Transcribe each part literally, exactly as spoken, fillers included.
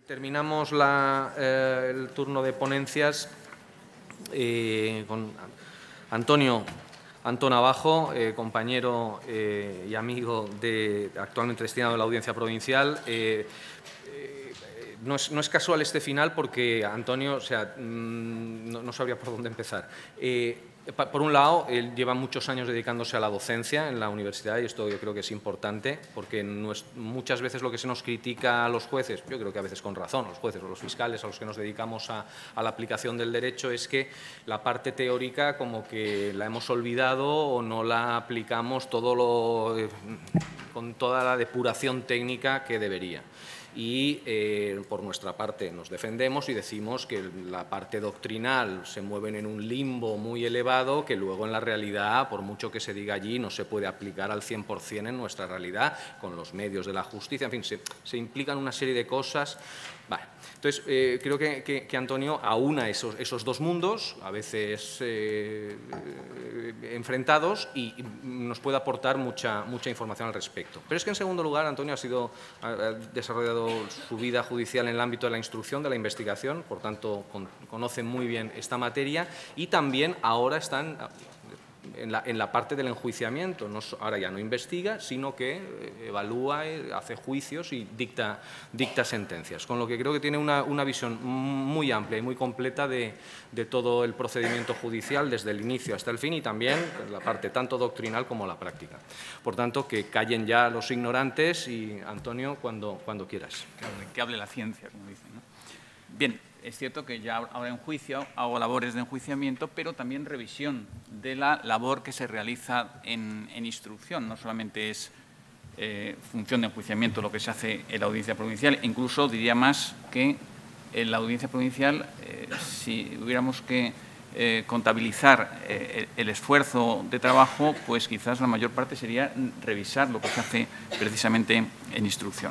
Terminamos la, eh, el turno de ponencias eh, con Antonio Antón Abajo, eh, compañero eh, y amigo de, actualmente destinado a la Audiencia Provincial. Eh, eh, no, es, no es casual este final porque Antonio, o sea, mmm, no, no sabría por dónde empezar. Eh, Por un lado, él lleva muchos años dedicándose a la docencia en la universidad y esto yo creo que es importante porque no es, muchas veces lo que se nos critica a los jueces, yo creo que a veces con razón, a los jueces o los fiscales a los que nos dedicamos a, a la aplicación del derecho, es que la parte teórica como que la hemos olvidado o no la aplicamos todo lo, eh, con toda la depuración técnica que debería. Y eh, por nuestra parte nos defendemos y decimos que la parte doctrinal se mueve en un limbo muy elevado que luego en la realidad, por mucho que se diga allí, no se puede aplicar al cien por cien en nuestra realidad con los medios de la justicia, en fin, se, se implican una serie de cosas. Vale. Entonces, eh, creo que, que, que Antonio aúna esos, esos dos mundos, a veces eh, enfrentados, y nos puede aportar mucha, mucha información al respecto. Pero es que, en segundo lugar, Antonio ha, sido, ha desarrollado su vida judicial en el ámbito de la instrucción, de la investigación, por tanto, con, conoce muy bien esta materia y también ahora están en la, en la parte del enjuiciamiento. No, ahora ya no investiga, sino que evalúa, hace juicios y dicta, dicta sentencias. Con lo que creo que tiene una, una visión muy amplia y muy completa de, de todo el procedimiento judicial, desde el inicio hasta el fin, y también la parte tanto doctrinal como la práctica. Por tanto, que callen ya los ignorantes y, Antonio, cuando, cuando quieras. Que hable, que hable la ciencia, como dicen, ¿no? Bien. Es cierto que ya ahora en juicio hago labores de enjuiciamiento, pero también revisión de la labor que se realiza en, en instrucción. No solamente es eh, función de enjuiciamiento lo que se hace en la Audiencia Provincial, incluso diría más que en la Audiencia Provincial, eh, si hubiéramos que eh, contabilizar eh, el esfuerzo de trabajo, pues quizás la mayor parte sería revisar lo que se hace precisamente en instrucción.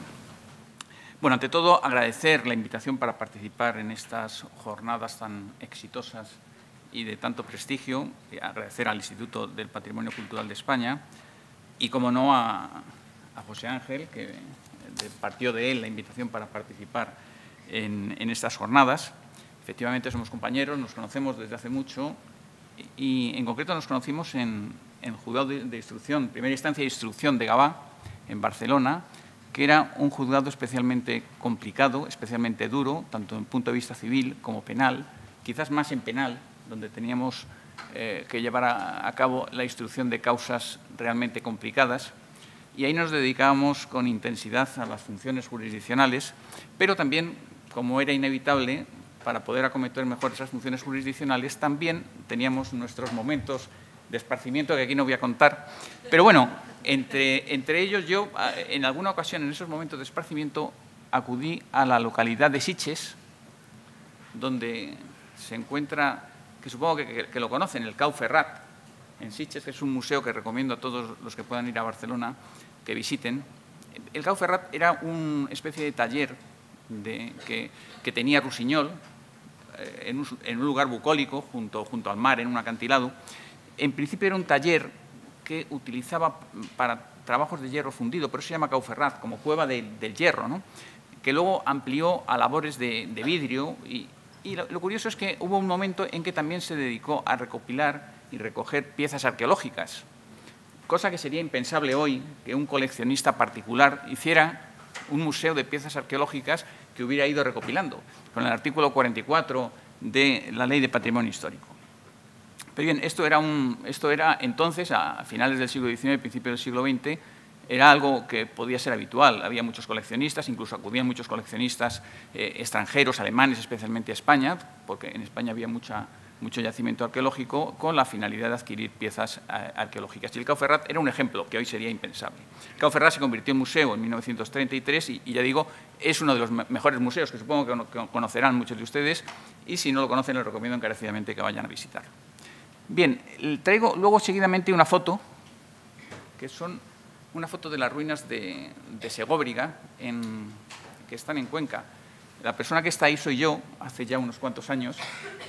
Bueno, ante todo, agradecer la invitación para participar en estas jornadas tan exitosas y de tanto prestigio, agradecer al Instituto del Patrimonio Cultural de España y, como no, a, a José Ángel, que partió de él la invitación para participar en, en estas jornadas. Efectivamente, somos compañeros, nos conocemos desde hace mucho y, en concreto, nos conocimos en el juzgado de, de instrucción, primera instancia de instrucción de Gavà, en Barcelona, que era un juzgado especialmente complicado, especialmente duro, tanto en el punto de vista civil como penal, quizás más en penal, donde teníamos eh, que llevar a, a cabo la instrucción de causas realmente complicadas. Y ahí nos dedicábamos con intensidad a las funciones jurisdiccionales, pero también, como era inevitable, para poder acometer mejor esas funciones jurisdiccionales, también teníamos nuestros momentos de esparcimiento, que aquí no voy a contar. Pero bueno, entre, entre ellos yo, en alguna ocasión, en esos momentos de esparcimiento, acudí a la localidad de Sitges, donde se encuentra, que supongo que, que, que lo conocen, el Cau Ferrat, en Sitges, que es un museo que recomiendo a todos los que puedan ir a Barcelona que visiten. El Cau Ferrat era una especie de taller de, que, que tenía Rusiñol, eh, en, un, en un lugar bucólico, junto, junto al mar, en un acantilado. En principio era un taller que utilizaba para trabajos de hierro fundido, por eso se llama Cau Ferrat, como cueva de, del hierro, ¿no? Que luego amplió a labores de, de vidrio. Y, y lo, lo curioso es que hubo un momento en que también se dedicó a recopilar y recoger piezas arqueológicas, cosa que sería impensable hoy que un coleccionista particular hiciera un museo de piezas arqueológicas que hubiera ido recopilando, con el artículo cuarenta y cuatro de la Ley de Patrimonio Histórico. Pero bien, esto era, un, esto era entonces, a finales del siglo diecinueve, principios del siglo veinte, era algo que podía ser habitual. Había muchos coleccionistas, incluso acudían muchos coleccionistas eh, extranjeros, alemanes, especialmente a España, porque en España había mucha, mucho yacimiento arqueológico, con la finalidad de adquirir piezas eh, arqueológicas. Y el Cau Ferrat era un ejemplo que hoy sería impensable. El Cau Ferrat se convirtió en museo en mil novecientos treinta y tres y, y ya digo, es uno de los me mejores museos que supongo que, que conocerán muchos de ustedes, y si no lo conocen, les recomiendo encarecidamente que vayan a visitarlo. Bien, traigo luego seguidamente una foto, que son una foto de las ruinas de, de Segóbriga, en, que están en Cuenca. La persona que está ahí soy yo, hace ya unos cuantos años.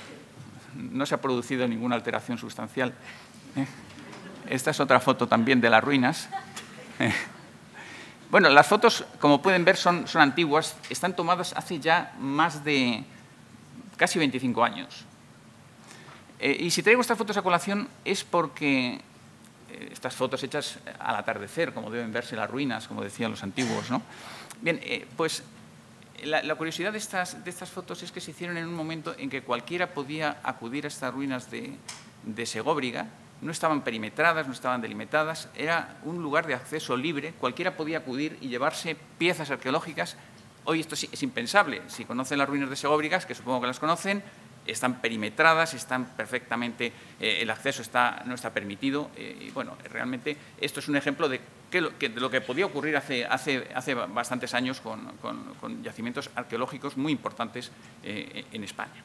No se ha producido ninguna alteración sustancial. Esta es otra foto también de las ruinas. Bueno, las fotos, como pueden ver, son, son antiguas, están tomadas hace ya más de casi veinticinco años. Eh, y si traigo estas fotos a colación es porque eh, estas fotos hechas al atardecer, como deben verse las ruinas, como decían los antiguos, ¿no? Bien, eh, pues la, la curiosidad de estas, de estas fotos es que se hicieron en un momento en que cualquiera podía acudir a estas ruinas de, de Segóbriga. No estaban perimetradas, no estaban delimitadas, era un lugar de acceso libre, cualquiera podía acudir y llevarse piezas arqueológicas. Hoy esto es impensable. Si conocen las ruinas de Segóbrigas, que supongo que las conocen, están perimetradas, están perfectamente, eh, el acceso está, no está permitido. Eh, y bueno, realmente esto es un ejemplo de, que lo, que, de lo que podía ocurrir hace, hace, hace bastantes años con, con, con yacimientos arqueológicos muy importantes eh, en España.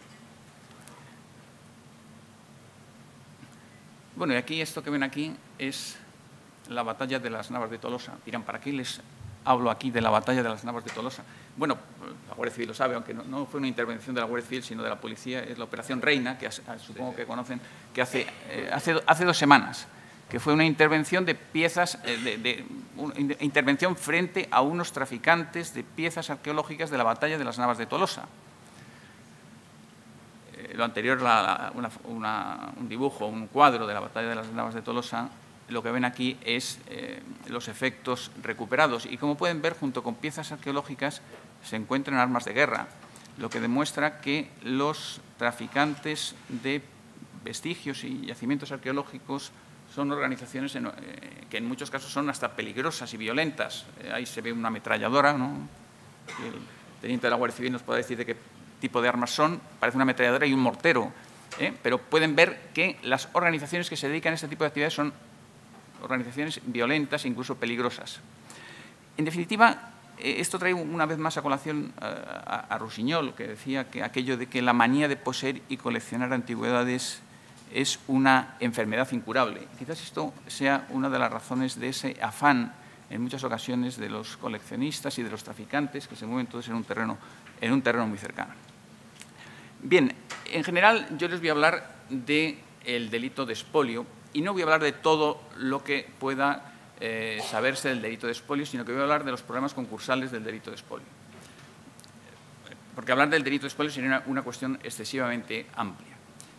Bueno, y aquí esto que ven aquí es la batalla de las Navas de Tolosa. Dirán, ¿para qué les hablo aquí de la batalla de las Navas de Tolosa? Bueno, la Guardia Civil lo sabe, aunque no, no fue una intervención de la Guardia Civil, sino de la policía. Es la Operación Reina, que supongo que conocen, que hace, eh, hace, hace dos semanas, que fue una intervención de piezas, eh, de, de una intervención frente a unos traficantes de piezas arqueológicas de la batalla de las Navas de Tolosa. Eh, lo anterior, la, la, una, una, un dibujo, un cuadro de la batalla de las Navas de Tolosa. Lo que ven aquí es eh, los efectos recuperados y, como pueden ver, junto con piezas arqueológicas se encuentran armas de guerra, lo que demuestra que los traficantes de vestigios y yacimientos arqueológicos son organizaciones en, eh, que en muchos casos son hasta peligrosas y violentas. Eh, ahí se ve una ametralladora, ¿no? El teniente de la Guardia Civil nos puede decir de qué tipo de armas son. Parece una ametralladora y un mortero, ¿eh? Pero pueden ver que las organizaciones que se dedican a este tipo de actividades son organizaciones violentas e incluso peligrosas. En definitiva, esto trae una vez más a colación a, a Rusiñol, que decía que aquello de que la manía de poseer y coleccionar antigüedades es una enfermedad incurable. Quizás esto sea una de las razones de ese afán, en muchas ocasiones, de los coleccionistas y de los traficantes, que se mueven todos en un terreno, en un terreno muy cercano. Bien, en general yo les voy a hablar del delito de expolio, y no voy a hablar de todo lo que pueda eh, saberse del delito de expolio, sino que voy a hablar de los problemas concursales del delito de expolio. Porque hablar del delito de expolio sería una, una cuestión excesivamente amplia.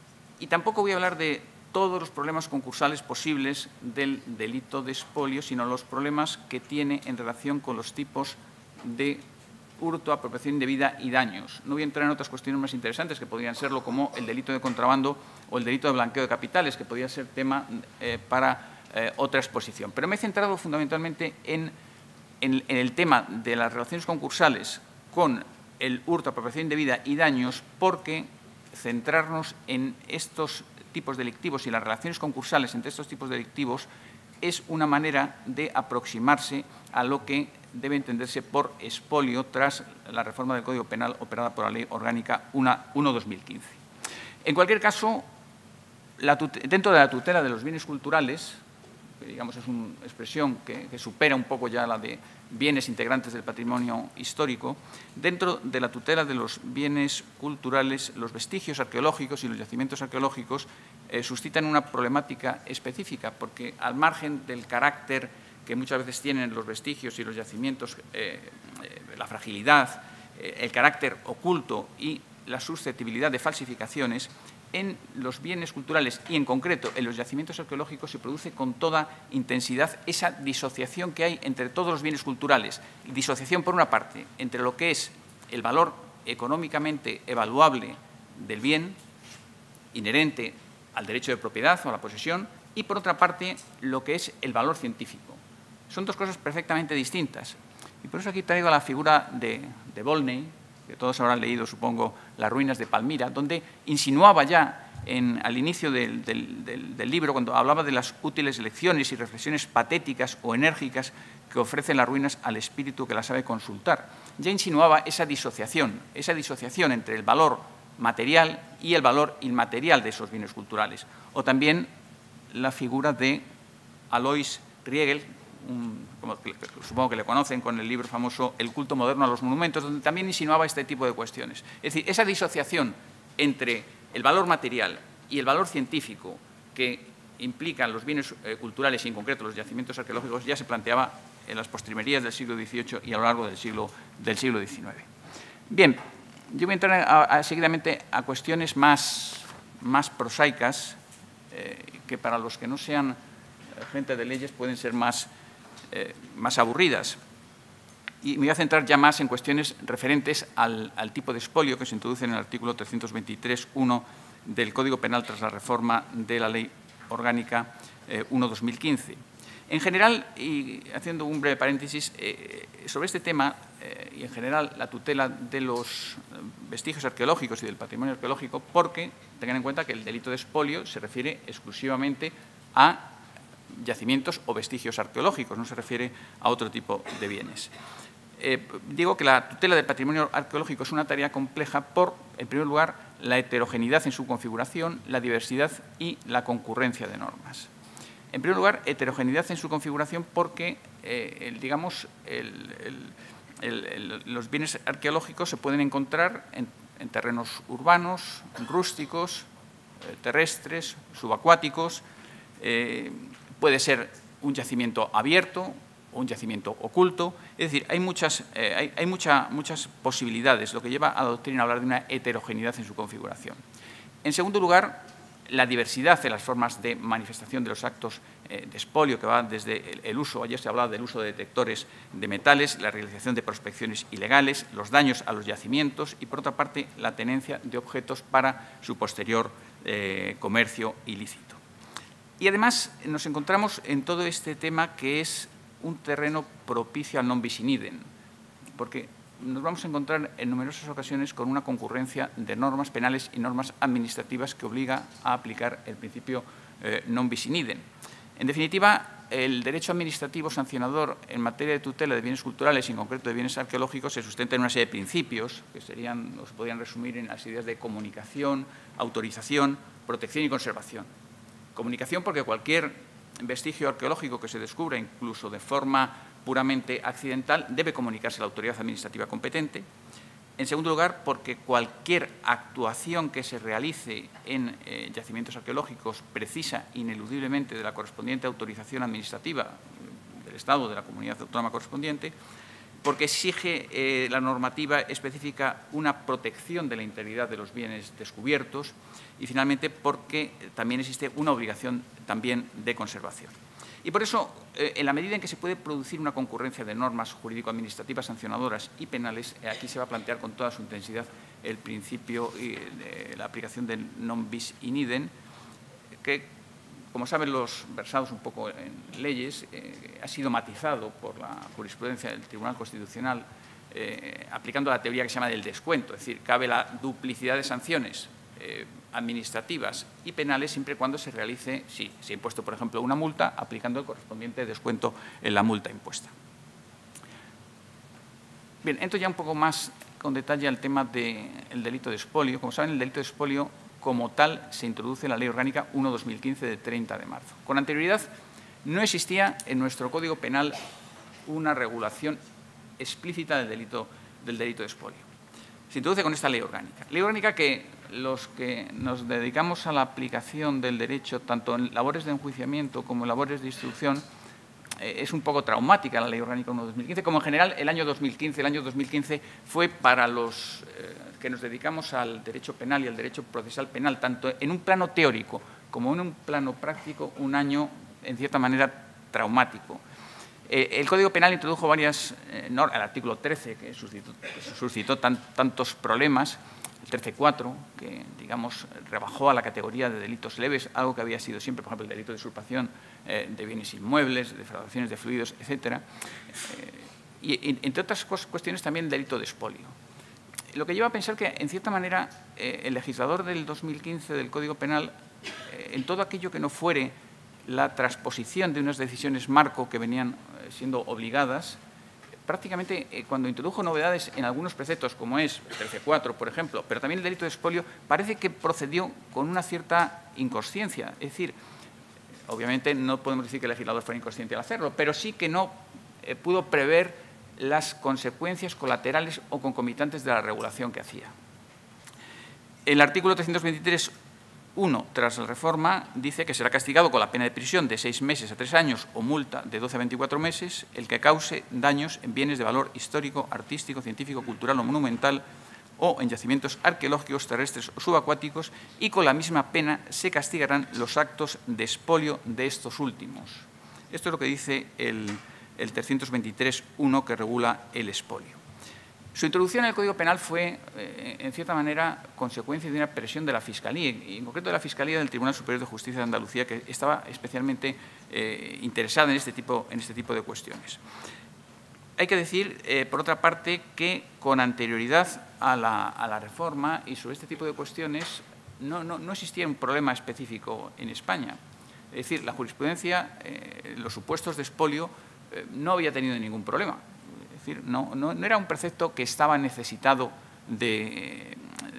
Y tampoco voy a hablar de todos los problemas concursales posibles del delito de expolio, sino los problemas que tiene en relación con los tipos de hurto, apropiación indebida y daños. No voy a entrar en otras cuestiones más interesantes que podrían serlo, como el delito de contrabando o el delito de blanqueo de capitales, que podría ser tema eh, para eh, otra exposición. Pero me he centrado fundamentalmente en, en, en el tema de las relaciones concursales con el hurto, apropiación indebida y daños, porque centrarnos en estos tipos delictivos y las relaciones concursales entre estos tipos delictivos es una manera de aproximarse a lo que debe entenderse por expolio tras la reforma del Código Penal operada por la Ley Orgánica uno barra dos mil quince. En cualquier caso, la dentro de la tutela de los bienes culturales, que digamos es una expresión que, que supera un poco ya la de bienes integrantes del patrimonio histórico, dentro de la tutela de los bienes culturales, los vestigios arqueológicos y los yacimientos arqueológicos eh, suscitan una problemática específica, porque al margen del carácter que muchas veces tienen los vestigios y los yacimientos, eh, eh, la fragilidad, eh, el carácter oculto y la susceptibilidad de falsificaciones, en los bienes culturales y en concreto en los yacimientos arqueológicos se produce con toda intensidad esa disociación que hay entre todos los bienes culturales. Disociación, por una parte, entre lo que es el valor económicamente evaluable del bien, inherente al derecho de propiedad o a la posesión, y por otra parte, lo que es el valor científico. Son dos cosas perfectamente distintas. Y por eso aquí traigo la figura de, de Volney, que todos habrán leído, supongo, Las ruinas de Palmira, donde insinuaba ya en, al inicio del, del, del, del libro, cuando hablaba de las útiles lecciones y reflexiones patéticas o enérgicas que ofrecen las ruinas al espíritu que las sabe consultar, ya insinuaba esa disociación, esa disociación entre el valor material y el valor inmaterial de esos bienes culturales. O también la figura de Alois Riegel, Un, como que, supongo que le conocen con el libro famoso El culto moderno a los monumentos, donde también insinuaba este tipo de cuestiones. Es decir, esa disociación entre el valor material y el valor científico que implican los bienes eh, culturales y en concreto los yacimientos arqueológicos ya se planteaba en las postrimerías del siglo dieciocho y a lo largo del siglo, del siglo diecinueve. Bien, yo voy a entrar a, a, seguidamente a cuestiones más, más prosaicas, eh, que para los que no sean gente de leyes pueden ser más, eh, más aburridas. Y me voy a centrar ya más en cuestiones referentes al, al tipo de expolio que se introduce en el artículo trescientos veintitrés punto uno del Código Penal tras la reforma de la Ley Orgánica eh, uno barra dos mil quince. En general, y haciendo un breve paréntesis, eh, sobre este tema eh, y en general la tutela de los vestigios arqueológicos y del patrimonio arqueológico, porque tengan en cuenta que el delito de expolio se refiere exclusivamente a yacimientos o vestigios arqueológicos, no se refiere a otro tipo de bienes. Eh, digo que la tutela del patrimonio arqueológico es una tarea compleja por, en primer lugar, la heterogeneidad en su configuración, la diversidad y la concurrencia de normas. En primer lugar, heterogeneidad en su configuración porque, eh, el, digamos, el, el, el, los bienes arqueológicos se pueden encontrar en, en terrenos urbanos, rústicos, eh, terrestres, subacuáticos. Eh, puede ser un yacimiento abierto o un yacimiento oculto. Es decir, hay muchas, eh, hay, hay mucha, muchas posibilidades, lo que lleva a la doctrina a hablar de una heterogeneidad en su configuración. En segundo lugar, la diversidad de las formas de manifestación de los actos eh, de expolio, que va desde el, el uso, ayer se hablaba del uso de detectores de metales, la realización de prospecciones ilegales, los daños a los yacimientos y, por otra parte, la tenencia de objetos para su posterior eh, comercio ilícito. Y, además, nos encontramos en todo este tema que es un terreno propicio al non bis in idem, porque nos vamos a encontrar en numerosas ocasiones con una concurrencia de normas penales y normas administrativas que obliga a aplicar el principio eh, non bis in idem. En definitiva, el derecho administrativo sancionador en materia de tutela de bienes culturales y en concreto de bienes arqueológicos se sustenta en una serie de principios que serían, os podrían resumir en las ideas de comunicación, autorización, protección y conservación. Comunicación porque cualquier vestigio arqueológico que se descubra, incluso de forma puramente accidental, debe comunicarse a la autoridad administrativa competente. En segundo lugar, porque cualquier actuación que se realice en eh, yacimientos arqueológicos precisa ineludiblemente de la correspondiente autorización administrativa del Estado o de la comunidad autónoma correspondiente, porque exige eh, la normativa específica una protección de la integridad de los bienes descubiertos y, finalmente, porque también existe una obligación también de conservación. Y por eso, eh, en la medida en que se puede producir una concurrencia de normas jurídico-administrativas sancionadoras y penales, eh, aquí se va a plantear con toda su intensidad el principio eh, de la aplicación del non bis in idem, que, como saben los versados un poco en leyes, eh, ha sido matizado por la jurisprudencia del Tribunal Constitucional eh, aplicando la teoría que se llama del descuento, es decir, cabe la duplicidad de sanciones eh, administrativas y penales siempre y cuando se realice, si se ha impuesto, por ejemplo, una multa, aplicando el correspondiente descuento en la multa impuesta. Bien, entro ya un poco más con detalle al tema del delito de expolio. Como saben, el delito de expolio como tal se introduce en la Ley Orgánica uno barra dos mil quince de treinta de marzo. Con anterioridad no existía en nuestro Código Penal una regulación explícita del delito, del delito de expolio. Se introduce con esta Ley Orgánica. Ley Orgánica que los que nos dedicamos a la aplicación del derecho, tanto en labores de enjuiciamiento como en labores de instrucción, eh, es un poco traumática la Ley Orgánica uno barra dos mil quince, como en general el año dos mil quince. El año dos mil quince fue para los eh, que nos dedicamos al derecho penal y al derecho procesal penal, tanto en un plano teórico como en un plano práctico, un año, en cierta manera, traumático. Eh, el Código Penal introdujo varias eh, normas, el artículo trece, que suscitó, que suscitó tan, tantos problemas, el trece punto cuatro, que, digamos, rebajó a la categoría de delitos leves, algo que había sido siempre, por ejemplo, el delito de usurpación eh, de bienes inmuebles, defraudaciones de fluidos, etcétera. Eh, y, entre otras cuestiones, también el delito de expolio. Lo que lleva a pensar que, en cierta manera, eh, el legislador del dos mil quince del Código Penal, eh, en todo aquello que no fuere la transposición de unas decisiones marco que venían eh, siendo obligadas, prácticamente eh, cuando introdujo novedades en algunos preceptos, como es el trece punto cuatro, por ejemplo, pero también el delito de expolio, parece que procedió con una cierta inconsciencia. Es decir, obviamente no podemos decir que el legislador fuera inconsciente al hacerlo, pero sí que no eh, pudo prever las consecuencias colaterales o concomitantes de la regulación que hacía. El artículo trescientos veintitrés punto uno, tras la reforma, dice que será castigado con la pena de prisión de seis meses a tres años o multa de doce a veinticuatro meses el que cause daños en bienes de valor histórico, artístico, científico, cultural o monumental o en yacimientos arqueológicos, terrestres o subacuáticos, y con la misma pena se castigarán los actos de expolio de estos últimos. Esto es lo que dice el, el trescientos veintitrés punto uno, que regula el expolio. Su introducción en el Código Penal fue, eh, en cierta manera, consecuencia de una presión de la Fiscalía, y en concreto de la Fiscalía del Tribunal Superior de Justicia de Andalucía, que estaba especialmente eh, interesada en este, tipo, en este tipo de cuestiones. Hay que decir, eh, por otra parte, que con anterioridad a la, a la reforma y sobre este tipo de cuestiones no, no, no existía un problema específico en España. Es decir, la jurisprudencia, eh, los supuestos de expolio, eh, no había tenido ningún problema. Es decir, no, no, no era un precepto que estaba necesitado de,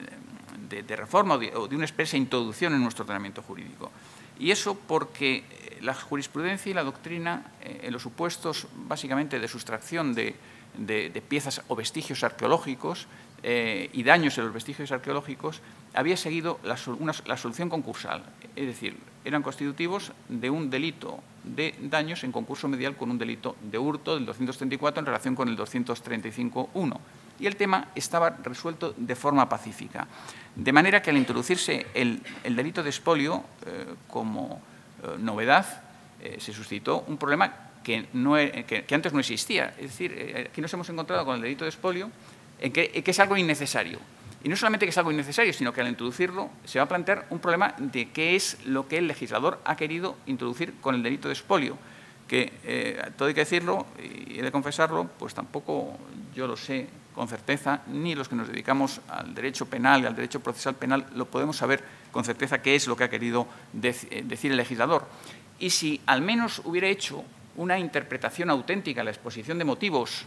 de, de reforma o de, o de una expresa introducción en nuestro ordenamiento jurídico. Y eso porque la jurisprudencia y la doctrina, eh, en los supuestos básicamente de sustracción de, de, de piezas o vestigios arqueológicos eh, y daños en los vestigios arqueológicos, había seguido la, una, la solución concursal. Es decir, eran constitutivos de un delito de daños en concurso medial con un delito de hurto del doscientos treinta y cuatro en relación con el doscientos treinta y cinco punto uno. Y el tema estaba resuelto de forma pacífica. De manera que al introducirse el, el delito de expolio eh, como eh, novedad, eh, se suscitó un problema que, no, que, que antes no existía. Es decir, eh, aquí nos hemos encontrado con el delito de expolio en que, en que es algo innecesario. Y no solamente que es algo innecesario, sino que al introducirlo se va a plantear un problema de qué es lo que el legislador ha querido introducir con el delito de expolio, que, eh, todo hay que decirlo y he de confesarlo, pues tampoco yo lo sé con certeza, ni los que nos dedicamos al derecho penal y al derecho procesal penal lo podemos saber con certeza qué es lo que ha querido dec- decir el legislador. Y si al menos hubiera hecho una interpretación auténtica en la exposición de motivos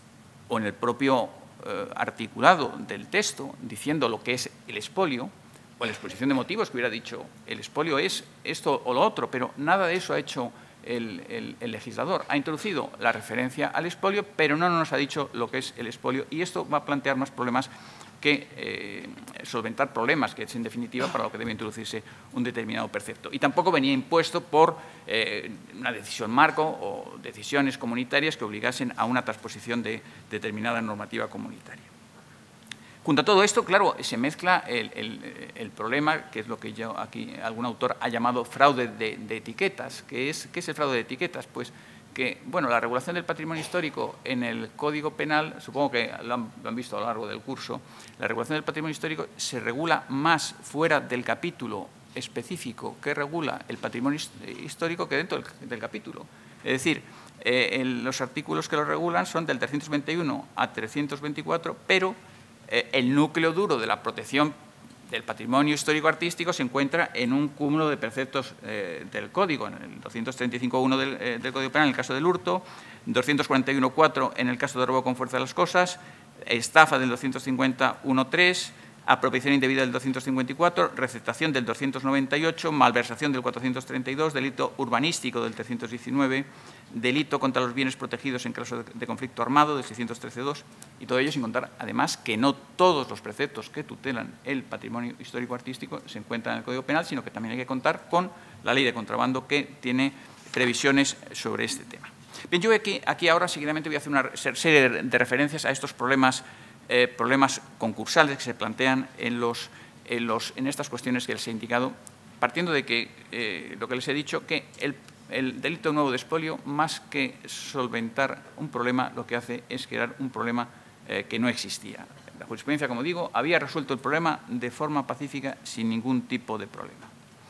o en el propio Eh, articulado del texto diciendo lo que es el expolio, o en la exposición de motivos que hubiera dicho el expolio es esto o lo otro, pero nada de eso ha hecho el, el, el legislador. Ha introducido la referencia al expolio, pero no nos ha dicho lo que es el expolio, y esto va a plantear más problemas que eh, solventar problemas, que es en definitiva para lo que debe introducirse un determinado precepto. Y tampoco venía impuesto por eh, una decisión marco o decisiones comunitarias que obligasen a una transposición de determinada normativa comunitaria. Junto a todo esto, claro, se mezcla el, el, el problema, que es lo que yo aquí algún autor ha llamado fraude de, de etiquetas. ¿Qué es, ¿Qué es el fraude de etiquetas? Pues que, bueno, la regulación del patrimonio histórico en el Código Penal, supongo que lo han, lo han visto a lo largo del curso, la regulación del patrimonio histórico se regula más fuera del capítulo específico que regula el patrimonio histórico que dentro del, del capítulo. Es decir, eh, el, los artículos que lo regulan son del trescientos veintiuno a trescientos veinticuatro, pero eh, el núcleo duro de la protección del patrimonio histórico-artístico se encuentra en un cúmulo de preceptos eh, del Código, en el doscientos treinta y cinco punto uno del, eh, del Código Penal en el caso del hurto, doscientos cuarenta y uno punto cuatro en el caso de robo con fuerza de las cosas, estafa del doscientos cincuenta punto uno punto tres, apropiación indebida del doscientos cincuenta y cuatro, receptación del doscientos noventa y ocho, malversación del cuatrocientos treinta y dos, delito urbanístico del trescientos diecinueve, delito contra los bienes protegidos en caso de conflicto armado del seiscientos trece punto dos, y todo ello sin contar, además, que no todos los preceptos que tutelan el patrimonio histórico-artístico se encuentran en el Código Penal, sino que también hay que contar con la ley de contrabando, que tiene previsiones sobre este tema. Bien, yo aquí, aquí ahora seguidamente voy a hacer una serie de referencias a estos problemas Eh, problemas concursales que se plantean en, los, en, los, en estas cuestiones que les he indicado, partiendo de que, eh, lo que les he dicho, que el, el delito nuevo de expolio, más que solventar un problema, lo que hace es crear un problema eh, que no existía. La jurisprudencia, como digo, había resuelto el problema de forma pacífica sin ningún tipo de problema.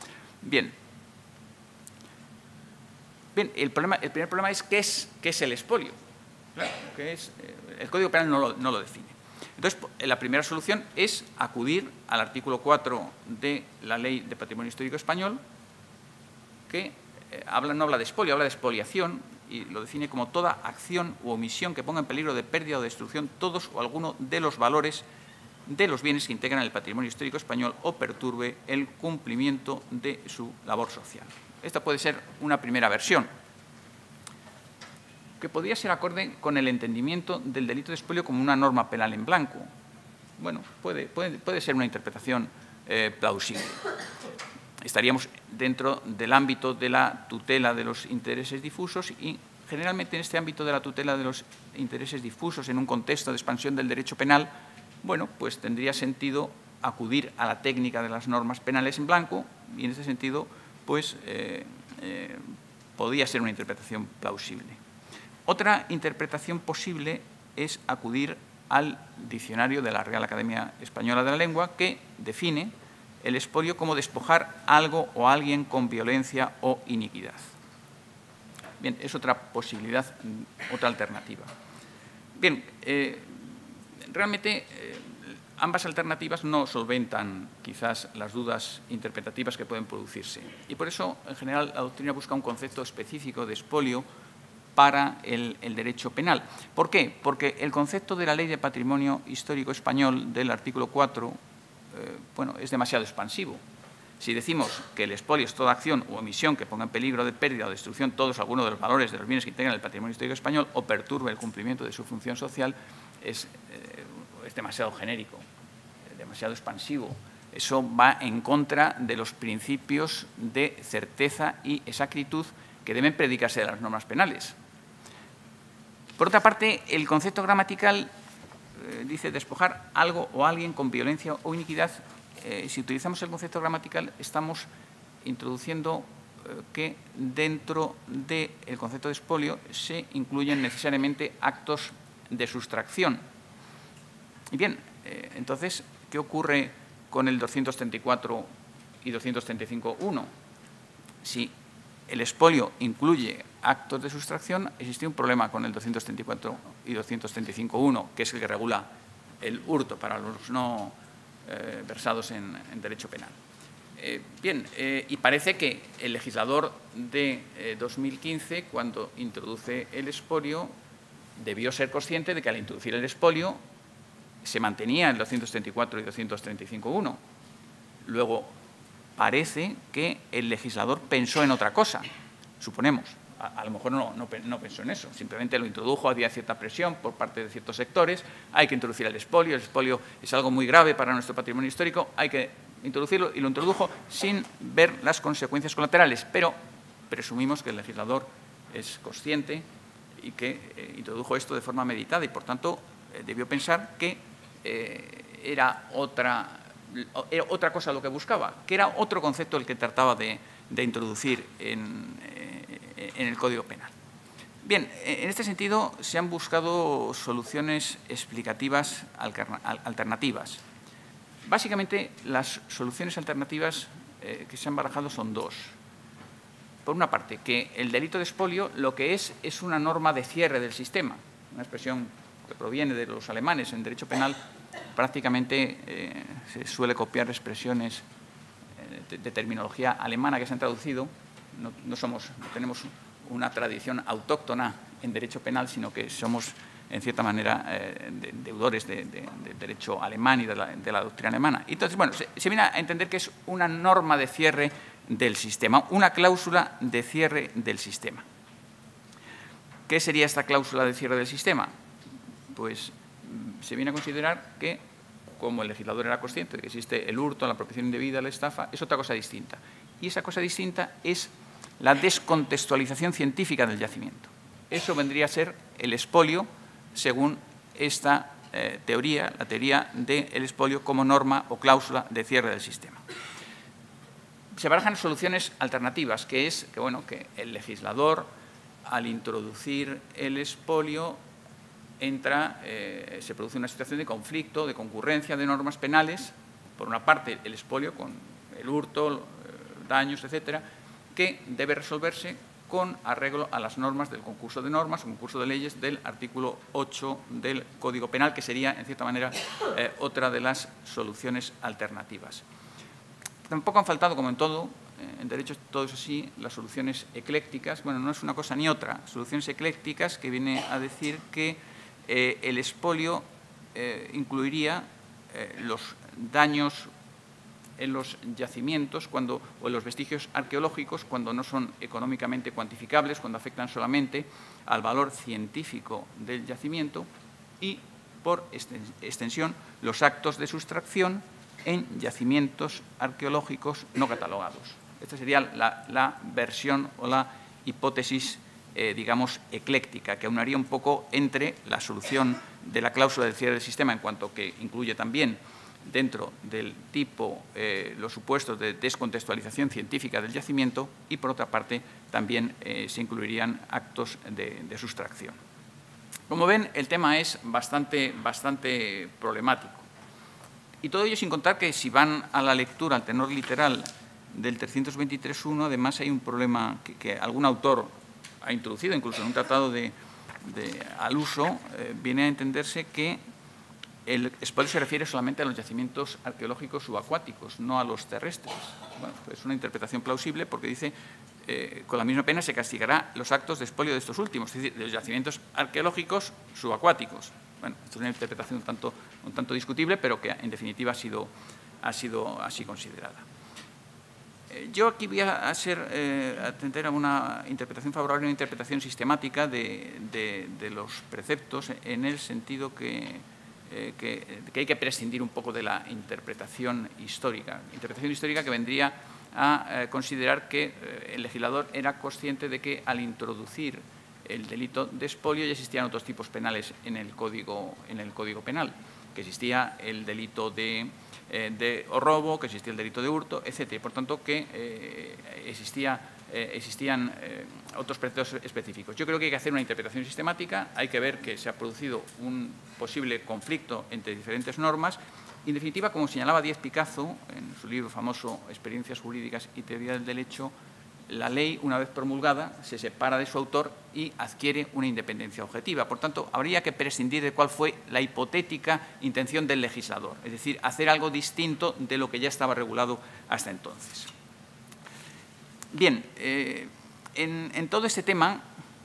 Bien. Bien, el, problema, el primer problema es qué es, qué es el expolio. Claro, que es, eh, el Código Penal no lo, no lo define. Entonces, la primera solución es acudir al artículo cuatro de la Ley de Patrimonio Histórico Español, que eh, habla, no habla de expolio, habla de expoliación, y lo define como toda acción u omisión que ponga en peligro de pérdida o destrucción todos o alguno de los valores de los bienes que integran el patrimonio histórico español o perturbe el cumplimiento de su labor social. Esta puede ser una primera versión, que podría ser acorde con el entendimiento del delito de expolio como una norma penal en blanco. Bueno, puede, puede, puede ser una interpretación eh, plausible. estaríamos dentro del ámbito de la tutela de los intereses difusos y generalmente en este ámbito de la tutela de los intereses difusos, en un contexto de expansión del derecho penal, bueno, pues tendría sentido acudir a la técnica de las normas penales en blanco y en ese sentido, pues, eh, eh, podría ser una interpretación plausible. Otra interpretación posible es acudir al diccionario de la Real Academia Española de la Lengua, que define el expolio como despojar algo o alguien con violencia o iniquidad. Bien, es otra posibilidad, otra alternativa. Bien, eh, realmente eh, ambas alternativas no solventan quizás las dudas interpretativas que pueden producirse. Y por eso, en general, la doctrina busca un concepto específico de expolio para el, el derecho penal. ¿Por qué? Porque el concepto de la Ley de Patrimonio Histórico Español del artículo cuatro eh, bueno, es demasiado expansivo. Si decimos que el expolio es toda acción o omisión que ponga en peligro de pérdida o destrucción todos o alguno de los valores de los bienes que integran el patrimonio histórico español o perturbe el cumplimiento de su función social, es, eh, es demasiado genérico, demasiado expansivo. Eso va en contra de los principios de certeza y exactitud que deben predicarse de las normas penales. Por otra parte, el concepto gramatical eh, dice despojar algo o alguien con violencia o iniquidad. Eh, si utilizamos el concepto gramatical, estamos introduciendo eh, que dentro del concepto de expolio se incluyen necesariamente actos de sustracción. Y bien, eh, entonces, ¿qué ocurre con el doscientos treinta y cuatro y doscientos treinta y cinco punto uno? Si el expolio incluye actos de sustracción, existe un problema con el doscientos treinta y cuatro y doscientos treinta y cinco punto uno, que es el que regula el hurto para los no eh, versados en, en derecho penal. Eh, bien, eh, y parece que el legislador de eh, dos mil quince, cuando introduce el expolio, debió ser consciente de que al introducir el expolio se mantenía el doscientos treinta y cuatro y doscientos treinta y cinco punto uno. Luego, parece que el legislador pensó en otra cosa, suponemos. A, a lo mejor no, no, no pensó en eso, simplemente lo introdujo, había cierta presión por parte de ciertos sectores, hay que introducir el expolio, el expolio es algo muy grave para nuestro patrimonio histórico, hay que introducirlo, y lo introdujo sin ver las consecuencias colaterales, pero presumimos que el legislador es consciente y que eh, introdujo esto de forma meditada y, por tanto, eh, debió pensar que eh, era otra... era otra cosa lo que buscaba, que era otro concepto el que trataba de, de introducir en, eh, en el Código Penal. Bien, en este sentido se han buscado soluciones explicativas alternativas. Básicamente, las soluciones alternativas eh, que se han barajado son dos. Por una parte, que el delito de expolio lo que es es una norma de cierre del sistema, una expresión que proviene de los alemanes en derecho penal. Prácticamente eh, se suele copiar expresiones eh, de, de terminología alemana que se han traducido. No, no, somos, no tenemos una tradición autóctona en derecho penal, sino que somos, en cierta manera, eh, de, deudores del de, de derecho alemán y de la, de la doctrina alemana. Y entonces, bueno, se, se viene a entender que es una norma de cierre del sistema, una cláusula de cierre del sistema. ¿Qué sería esta cláusula de cierre del sistema? Pues se viene a considerar que, como el legislador era consciente de que existe el hurto, la apropiación indebida, la estafa, es otra cosa distinta. Y esa cosa distinta es la descontextualización científica del yacimiento. Eso vendría a ser el expolio, según esta eh, teoría, la teoría del expolio como norma o cláusula de cierre del sistema. Se barajan soluciones alternativas, que es que, bueno, que el legislador, al introducir el expolio, entra, eh, se produce una situación de conflicto, de concurrencia de normas penales, por una parte el expolio con el hurto, eh, daños, etcétera, que debe resolverse con arreglo a las normas del concurso de normas o concurso de leyes del artículo ocho del Código Penal, que sería, en cierta manera, eh, otra de las soluciones alternativas. Tampoco han faltado, como en todo, eh, en derecho todo es así, las soluciones eclécticas. Bueno, no es una cosa ni otra, soluciones eclécticas que viene a decir que Eh, el expolio eh, incluiría eh, los daños en los yacimientos cuando, o en los vestigios arqueológicos cuando no son económicamente cuantificables, cuando afectan solamente al valor científico del yacimiento, y, por extensión, los actos de sustracción en yacimientos arqueológicos no catalogados. Esta sería la, la versión o la hipótesis, eh, digamos, ecléctica, que aunaría un poco entre la solución de la cláusula del cierre del sistema, en cuanto que incluye también dentro del tipo eh, los supuestos de descontextualización científica del yacimiento, y, por otra parte, también eh, se incluirían actos de, de sustracción. Como ven, el tema es bastante, bastante problemático. Y todo ello sin contar que, si van a la lectura, al tenor literal del trescientos veintitrés punto uno, además hay un problema que, que algún autor ha introducido, incluso en un tratado de, de, al uso, eh, viene a entenderse que el expolio se refiere solamente a los yacimientos arqueológicos subacuáticos, no a los terrestres. Bueno, pues es una interpretación plausible, porque dice, eh, con la misma pena se castigará los actos de expolio de estos últimos, es decir, de los yacimientos arqueológicos subacuáticos. Bueno, esto es una interpretación un tanto, un tanto discutible, pero que en definitiva ha sido, ha sido así considerada. Eh, yo aquí voy a, hacer, eh, a atender a una interpretación favorable, una interpretación sistemática de, de, de los preceptos, en el sentido que Eh, que, que hay que prescindir un poco de la interpretación histórica. Interpretación histórica que vendría a eh, considerar que eh, el legislador era consciente de que, al introducir el delito de expolio, ya existían otros tipos penales en el Código, en el código Penal, que existía el delito de, eh, de robo, que existía el delito de hurto, etcétera. Y, por tanto, que eh, existía Eh, existían eh, otros preceptos específicos. Yo creo que hay que hacer una interpretación sistemática, hay que ver que se ha producido un posible conflicto entre diferentes normas y, en definitiva, como señalaba Díez Picazo en su libro famoso Experiencias jurídicas y teoría del derecho, la ley, una vez promulgada, se separa de su autor y adquiere una independencia objetiva. Por tanto, habría que prescindir de cuál fue la hipotética intención del legislador, es decir, hacer algo distinto de lo que ya estaba regulado hasta entonces. Bien, eh, en, en todo este tema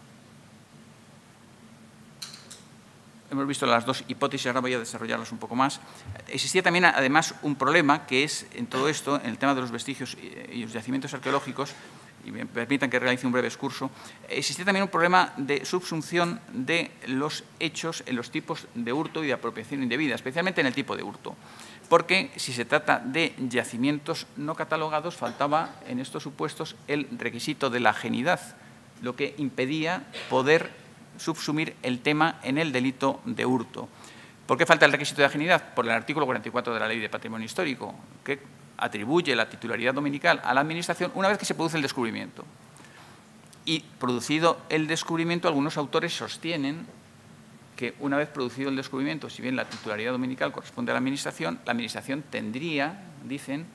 hemos visto las dos hipótesis, ahora voy a desarrollarlas un poco más. Existía también, además, un problema que es, en todo esto, en el tema de los vestigios y los yacimientos arqueológicos, y me permitan que realice un breve excurso, existía también un problema de subsunción de los hechos en los tipos de hurto y de apropiación indebida, especialmente en el tipo de hurto. Porque, si se trata de yacimientos no catalogados, faltaba en estos supuestos el requisito de la ajenidad, lo que impedía poder subsumir el tema en el delito de hurto. ¿Por qué falta el requisito de ajenidad? Por el artículo cuarenta y cuatro de la Ley de Patrimonio Histórico, que atribuye la titularidad dominical a la Administración una vez que se produce el descubrimiento. Y, producido el descubrimiento, algunos autores sostienen que, una vez producido el descubrimiento, si bien la titularidad dominical corresponde a la Administración, la Administración tendría, dicen,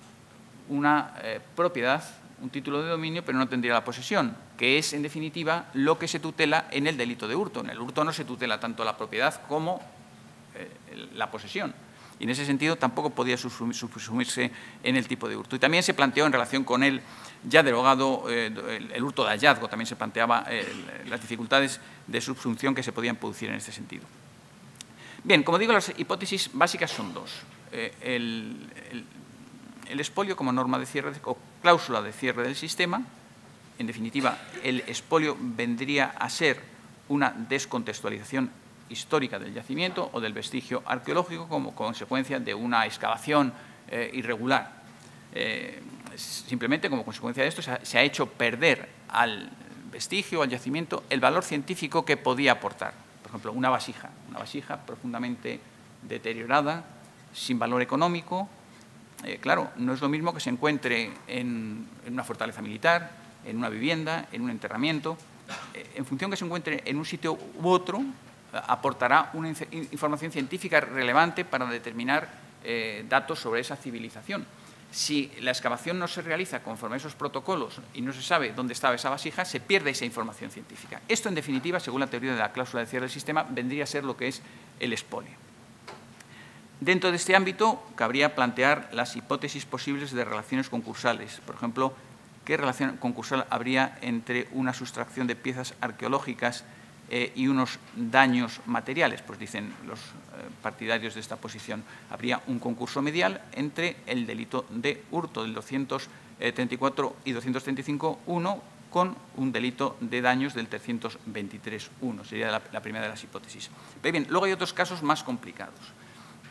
una eh, propiedad, un título de dominio, pero no tendría la posesión, que es, en definitiva, lo que se tutela en el delito de hurto. En el hurto no se tutela tanto la propiedad como eh, la posesión. Y, en ese sentido, tampoco podía subsumirse en el tipo de hurto. Y también se planteó, en relación con el ya derogado, eh, el, el hurto de hallazgo, también se planteaba eh, las dificultades de subsunción que se podían producir en este sentido. Bien, como digo, las hipótesis básicas son dos. Eh, el, el, el expolio como norma de cierre o cláusula de cierre del sistema. En definitiva, el expolio vendría a ser una descontextualización histórica del yacimiento o del vestigio arqueológico como consecuencia de una excavación eh, irregular. Eh, simplemente, como consecuencia de esto, se ha, se ha hecho perder al vestigio, al yacimiento, el valor científico que podía aportar. Por ejemplo, una vasija, una vasija profundamente deteriorada, sin valor económico. Eh, claro, no es lo mismo que se encuentre en, en una fortaleza militar, en una vivienda, en un enterramiento. Eh, en función que se encuentre en un sitio u otro, aportará una información científica relevante para determinar eh, datos sobre esa civilización. Si la excavación no se realiza conforme a esos protocolos y no se sabe dónde estaba esa vasija, se pierde esa información científica. Esto, en definitiva, según la teoría de la cláusula de cierre del sistema, vendría a ser lo que es el expolio. Dentro de este ámbito, cabría plantear las hipótesis posibles de relaciones concursales. Por ejemplo, ¿qué relación concursal habría entre una sustracción de piezas arqueológicas Eh, y unos daños materiales? Pues dicen los eh, partidarios de esta posición, habría un concurso medial entre el delito de hurto del doscientos treinta y cuatro y doscientos treinta y cinco punto uno con un delito de daños del trescientos veintitrés punto uno. Sería la, la primera de las hipótesis. Pero bien, luego hay otros casos más complicados.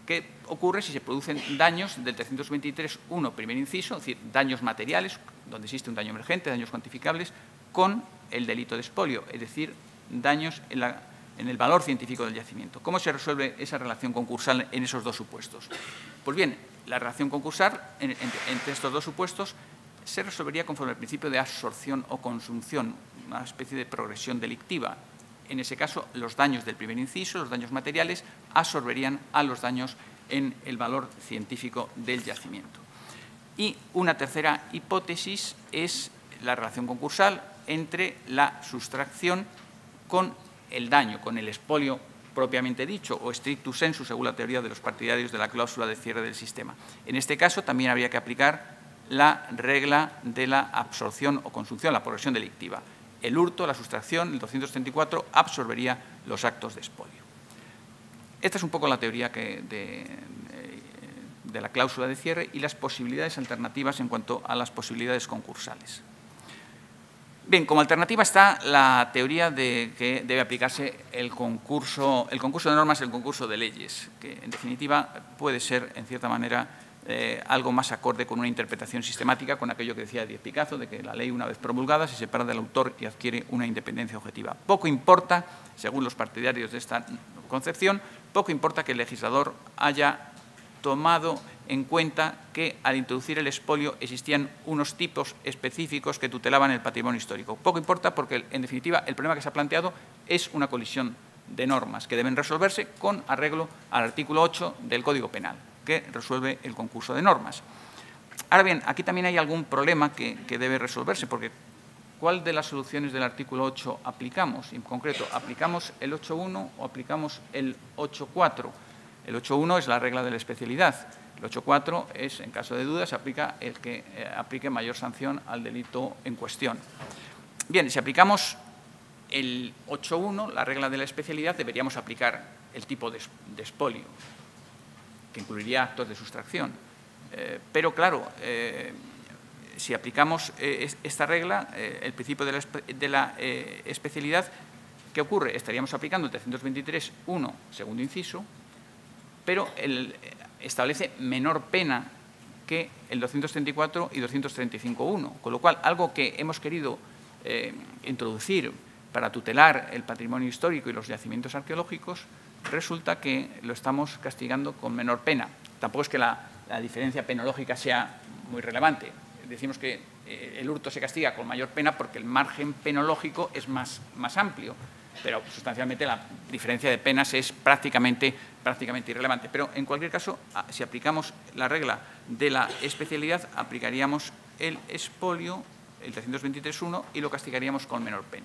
¿Qué ocurre si se producen daños del trescientos veintitrés punto uno, primer inciso, es decir, daños materiales, donde existe un daño emergente, daños cuantificables, con el delito de expolio, es decir, daños en, la, en el valor científico del yacimiento? ¿Cómo se resuelve esa relación concursal en esos dos supuestos? Pues bien, la relación concursal en, en, entre estos dos supuestos se resolvería conforme al principio de absorción o consunción, una especie de progresión delictiva. En ese caso, los daños del primer inciso, los daños materiales, absorberían a los daños en el valor científico del yacimiento. Y una tercera hipótesis es la relación concursal entre la sustracción con el daño, con el expolio propiamente dicho, o stricto sensu, según la teoría de los partidarios de la cláusula de cierre del sistema. En este caso, también habría que aplicar la regla de la absorción o consunción, la progresión delictiva. El hurto, la sustracción, el doscientos treinta y cuatro, absorbería los actos de expolio. Esta es un poco la teoría que de, de la cláusula de cierre y las posibilidades alternativas en cuanto a las posibilidades concursales. Bien, como alternativa está la teoría de que debe aplicarse el concurso, el concurso de normas, el concurso de leyes, que en definitiva puede ser, en cierta manera, Eh, algo más acorde con una interpretación sistemática, con aquello que decía Díez Picazo, de que la ley, una vez promulgada, se separa del autor y adquiere una independencia objetiva. Poco importa, según los partidarios de esta concepción, poco importa que el legislador haya tomado en cuenta que al introducir el expolio existían unos tipos específicos que tutelaban el patrimonio histórico. Poco importa porque, en definitiva, el problema que se ha planteado es una colisión de normas que deben resolverse con arreglo al artículo ocho del Código Penal, que resuelve el concurso de normas. Ahora bien, aquí también hay algún problema que, que debe resolverse, porque ¿cuál de las soluciones del artículo ocho aplicamos? En concreto, ¿aplicamos el ocho punto uno o aplicamos el ocho punto cuatro? El ocho punto uno es la regla de la especialidad. El ocho punto cuatro es, en caso de duda, se aplica el que eh, aplique mayor sanción al delito en cuestión. Bien, si aplicamos el ocho punto uno, la regla de la especialidad, deberíamos aplicar el tipo de, de expolio, que incluiría actos de sustracción. Eh, pero, claro, eh, si aplicamos eh, esta regla, eh, el principio de la, de la eh, especialidad, ¿qué ocurre? Estaríamos aplicando el trescientos veintitrés punto uno, segundo inciso, pero el, establece menor pena que el doscientos treinta y cuatro y doscientos treinta y cinco punto uno, con lo cual, algo que hemos querido eh, introducir para tutelar el patrimonio histórico y los yacimientos arqueológicos, resulta que lo estamos castigando con menor pena. Tampoco es que la, la diferencia penológica sea muy relevante. Decimos que eh, el hurto se castiga con mayor pena porque el margen penológico es más, más amplio, pero sustancialmente la diferencia de penas es prácticamente, prácticamente irrelevante. Pero, en cualquier caso, si aplicamos la regla de la especialidad, aplicaríamos el expolio, el trescientos veintitrés punto uno, y lo castigaríamos con menor pena.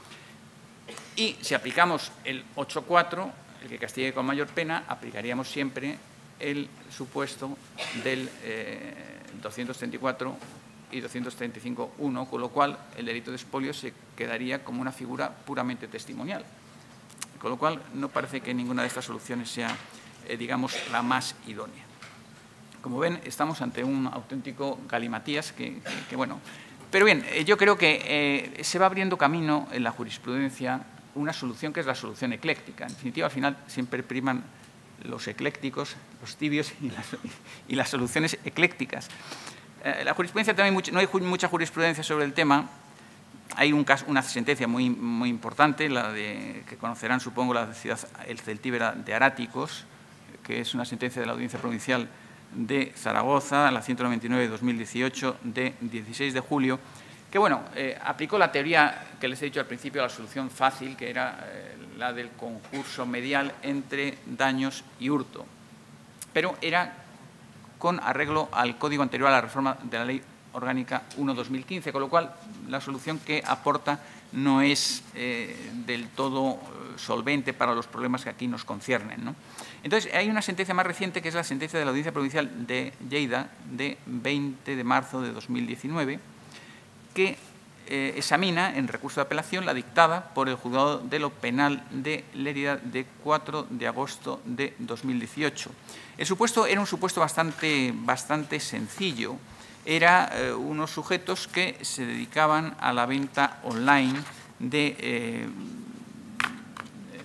Y si aplicamos el ocho punto cuatro, el que castigue con mayor pena, aplicaríamos siempre el supuesto del eh, doscientos treinta y cuatro y doscientos treinta y cinco punto uno, con lo cual el delito de expolio se quedaría como una figura puramente testimonial. Con lo cual, no parece que ninguna de estas soluciones sea, eh, digamos, la más idónea. Como ven, estamos ante un auténtico galimatías que, que, que bueno. Pero bien, eh, yo creo que eh, se va abriendo camino en la jurisprudencia una solución que es la solución ecléctica. En definitiva, al final siempre priman los eclécticos, los tibios y las, y las soluciones eclécticas. Eh, la jurisprudencia también, mucho, no hay mucha jurisprudencia sobre el tema. Hay un caso, una sentencia muy, muy importante, la de, que conocerán, supongo, la ciudad el celtíbera de Aráticos, que es una sentencia de la Audiencia Provincial de Zaragoza, la ciento noventa y nueve de dos mil dieciocho, de dieciséis de julio, que, bueno, eh, aplicó la teoría que les he dicho al principio, la solución fácil, que era eh, la del concurso medial entre daños y hurto. Pero era con arreglo al código anterior a la reforma de la Ley Orgánica uno barra dos mil quince, con lo cual la solución que aporta no es eh, del todo solvente para los problemas que aquí nos conciernen, ¿no? Entonces, hay una sentencia más reciente, que es la sentencia de la Audiencia Provincial de Lleida, de veinte de marzo de dos mil diecinueve, que eh, examina en recurso de apelación la dictada por el Juzgado de lo Penal de Lérida de cuatro de agosto de dos mil dieciocho. El supuesto era un supuesto bastante, bastante sencillo. Era eh, unos sujetos que se dedicaban a la venta online de, eh,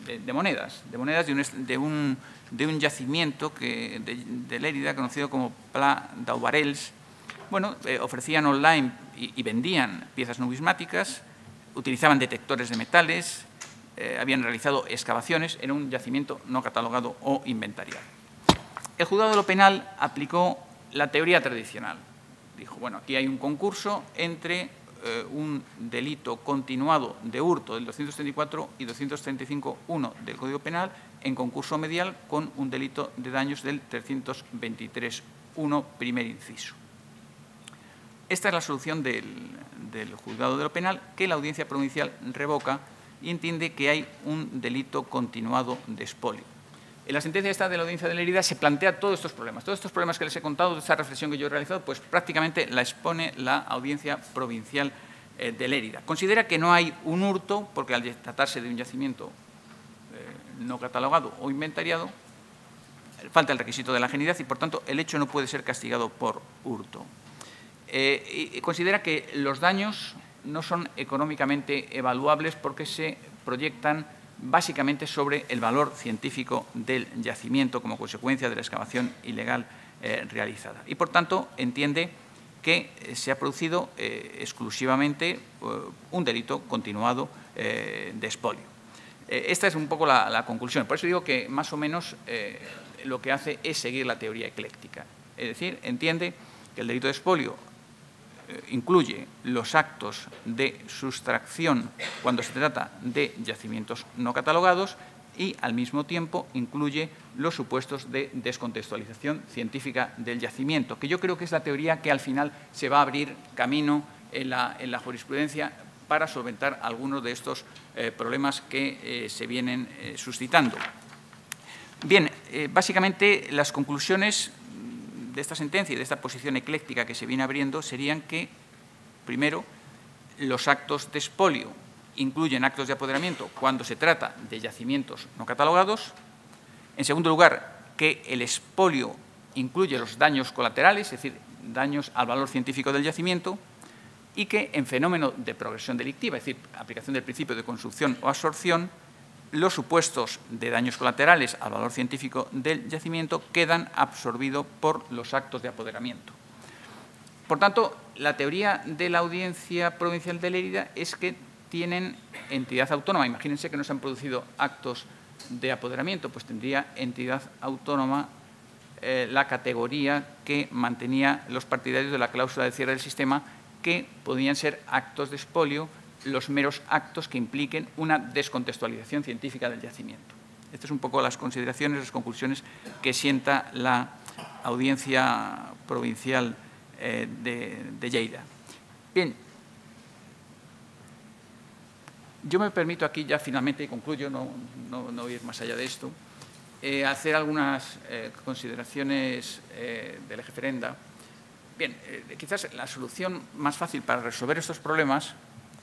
de, de monedas, de monedas de un, de un, de un yacimiento que, de, de Lérida conocido como Pla d'Aubarels. Bueno, eh, ofrecían online y, y vendían piezas numismáticas, utilizaban detectores de metales, eh, habían realizado excavaciones en un yacimiento no catalogado o inventariado. El juzgado de lo penal aplicó la teoría tradicional. Dijo, bueno, aquí hay un concurso entre eh, un delito continuado de hurto del doscientos treinta y cuatro y doscientos treinta y cinco punto uno del Código Penal en concurso medial con un delito de daños del trescientos veintitrés punto uno, primer inciso. Esta es la solución del, del juzgado de lo penal que la Audiencia Provincial revoca y entiende que hay un delito continuado de expolio. En la sentencia esta de la Audiencia de Lérida se plantea todos estos problemas. Todos estos problemas que les he contado, de esta reflexión que yo he realizado, pues prácticamente la expone la Audiencia Provincial eh, de Lérida. Considera que no hay un hurto, porque al tratarse de un yacimiento eh, no catalogado o inventariado, falta el requisito de la ajenidad y, por tanto, el hecho no puede ser castigado por hurto. Eh, y considera que los daños no son económicamente evaluables porque se proyectan básicamente sobre el valor científico del yacimiento como consecuencia de la excavación ilegal eh, realizada. Y, por tanto, entiende que eh, se ha producido eh, exclusivamente eh, un delito continuado eh, de expolio. Eh, esta es un poco la, la conclusión. Por eso digo que, más o menos, eh, lo que hace es seguir la teoría ecléctica. Es decir, entiende que el delito de expolio incluye los actos de sustracción cuando se trata de yacimientos no catalogados y, al mismo tiempo, incluye los supuestos de descontextualización científica del yacimiento, que yo creo que es la teoría que al final se va a abrir camino en la, en la jurisprudencia para solventar algunos de estos eh, problemas que eh, se vienen eh, suscitando. Bien, eh, básicamente las conclusiones de esta sentencia y de esta posición ecléctica que se viene abriendo serían que, primero, los actos de expolio incluyen actos de apoderamiento cuando se trata de yacimientos no catalogados. En segundo lugar, que el expolio incluye los daños colaterales, es decir, daños al valor científico del yacimiento, y que en fenómeno de progresión delictiva, es decir, aplicación del principio de consumpción o absorción, los supuestos de daños colaterales al valor científico del yacimiento quedan absorbidos por los actos de apoderamiento. Por tanto, la teoría de la Audiencia Provincial de Lérida es que tienen entidad autónoma. Imagínense que no se han producido actos de apoderamiento, pues tendría entidad autónoma eh, la categoría que mantenía los partidarios de la cláusula de cierre del sistema, que podían ser actos de expolio, los meros actos que impliquen una descontextualización científica del yacimiento. Estas son un poco las consideraciones, las conclusiones que sienta la Audiencia Provincial eh, de, de Lleida. Bien, yo me permito aquí ya finalmente, y concluyo, no, no, no ir más allá de esto, eh, hacer algunas eh, consideraciones eh, del eje Ferenda. Bien, eh, quizás la solución más fácil para resolver estos problemas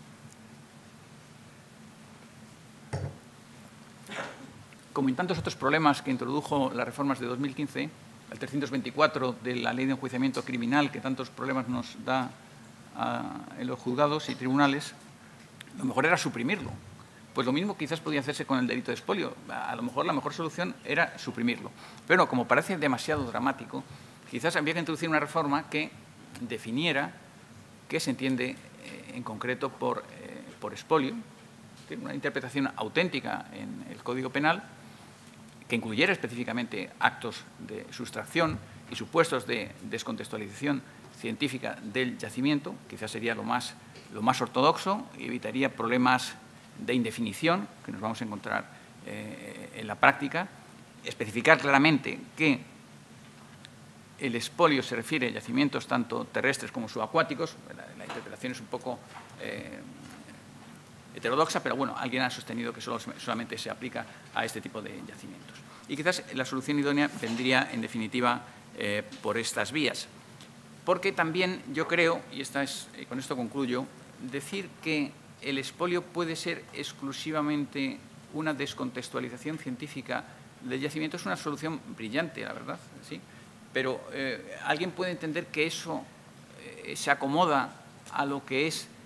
como en tantos otros problemas que introdujo las reformas de dos mil quince, el trescientos veinticuatro de la Ley de Enjuiciamiento Criminal, que tantos problemas nos da a, en los juzgados y tribunales, lo mejor era suprimirlo. Pues lo mismo quizás podía hacerse con el delito de expolio. A lo mejor la mejor solución era suprimirlo. Pero como parece demasiado dramático, quizás habría que introducir una reforma que definiera qué se entiende eh, en concreto por, eh, por expolio, una interpretación auténtica en el Código Penal, que incluyera específicamente actos de sustracción y supuestos de descontextualización científica del yacimiento, quizás sería lo más, lo más ortodoxo y evitaría problemas de indefinición que nos vamos a encontrar eh, en la práctica. Especificar claramente que el expolio se refiere a yacimientos tanto terrestres como subacuáticos. La, la interpretación es un poco eh, heterodoxa, pero bueno, alguien ha sostenido que solo, solamente se aplica a este tipo de yacimientos. Y quizás la solución idónea vendría, en definitiva, eh, por estas vías. Porque también yo creo, y esta es, eh, con esto concluyo, decir que el expolio puede ser exclusivamente una descontextualización científica del yacimiento es una solución brillante, la verdad, ¿sí? Pero eh, alguien puede entender que eso eh, se acomoda a lo que es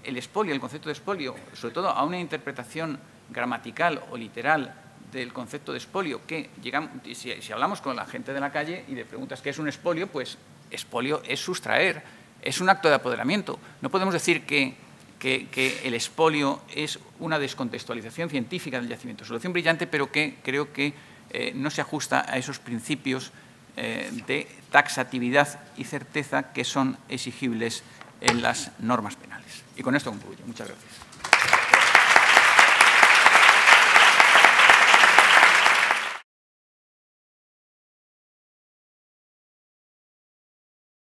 el expolio, el concepto de expolio, sobre todo a una interpretación gramatical o literal del concepto de expolio, que llegamos, si, si hablamos con la gente de la calle y le preguntas qué es un expolio, pues expolio es sustraer, es un acto de apoderamiento. No podemos decir que, que, que el expolio es una descontextualización científica del yacimiento. Solución brillante, pero que creo que eh, no se ajusta a esos principios eh, de taxatividad y certeza que son exigibles en las normas penales. Y con esto concluyo. Muchas gracias.